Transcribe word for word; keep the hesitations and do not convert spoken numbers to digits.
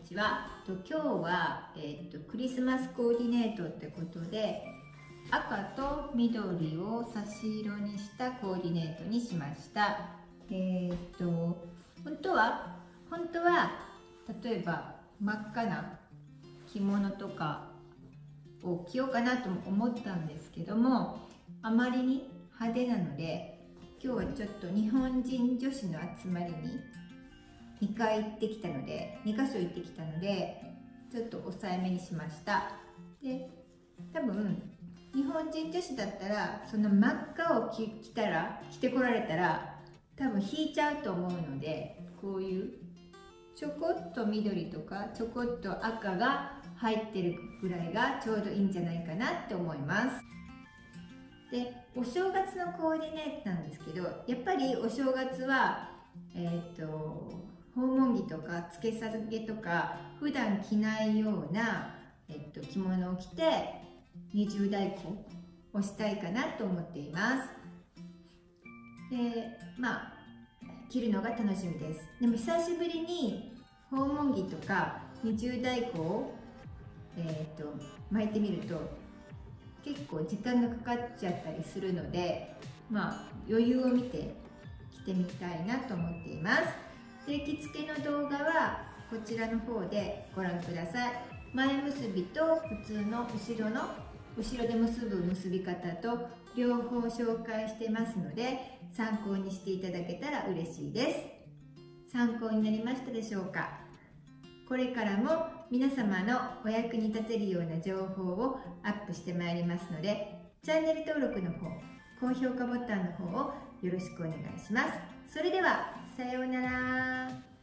ちは。と今日は、えー、とクリスマスコーディネートってことで、赤と緑を差し色にしたコーディネートにしました。えっ、ー、と本当は本当は例えば真っ赤な着物とかを着ようかなと思ったんですけども、あまりに派手なので、今日はちょっと日本人女子の集まりににかい行ってきたのでにかしょ行ってきたのでちょっと抑えめにしました。で多分日本人女子だったらその真っ赤を着着たら着てこられたら多分引いちゃうと思うので、こういうちょこっと緑とかちょこっと赤が入ってるぐらいがちょうどいいんじゃないかなって思います。でお正月のコーディネートなんですけど、やっぱりお正月はえっ、ー、と訪問着とかつけさげとか普段着ないような、えっと、着物を着て二重太鼓をしたいかなと思っています。でまあ着るのが楽しみです。でも久しぶりに訪問着とか二重太鼓を、えー、と巻いてみると結構時間がかかっちゃったりするので、まあ余裕を見て着てみたいなと思っています。で着付けの動画はこちらの方でご覧ください。前結びと普通の後ろの後ろで結ぶ結び方と両方紹介してますので、参考にしていただけたら嬉しいです。参考になりましたでしょうか。これからも皆様のお役に立てるような情報をアップしてまいりますので、チャンネル登録の方、高評価ボタンの方をよろしくお願いします。それではさようなら。